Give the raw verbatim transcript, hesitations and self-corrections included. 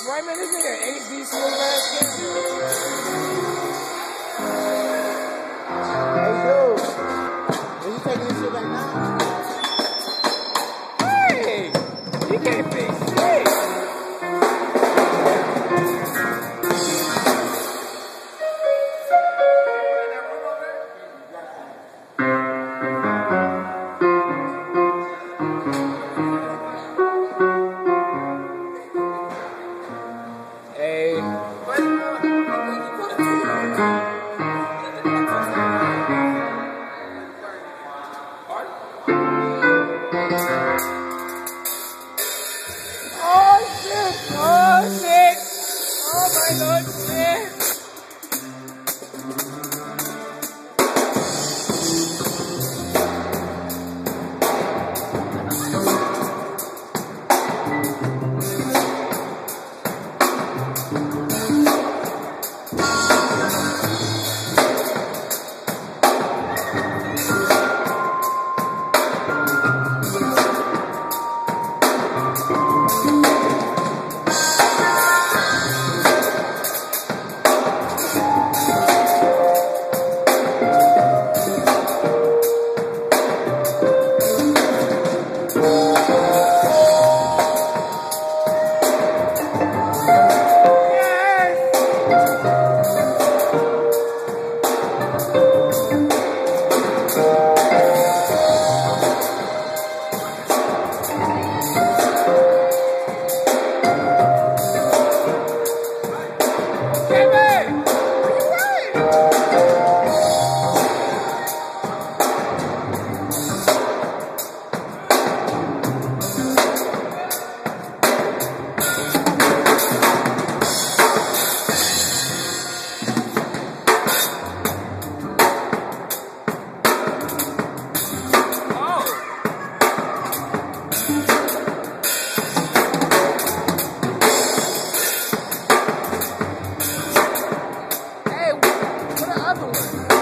Right, man, this nigga ain't D smooth ass kid. Hey, dude. Is you taking this shit back now? Hey! You can't fix shit. Hey. Oh shit! Oh shit! Oh my lord, shit! Hey, what the other one?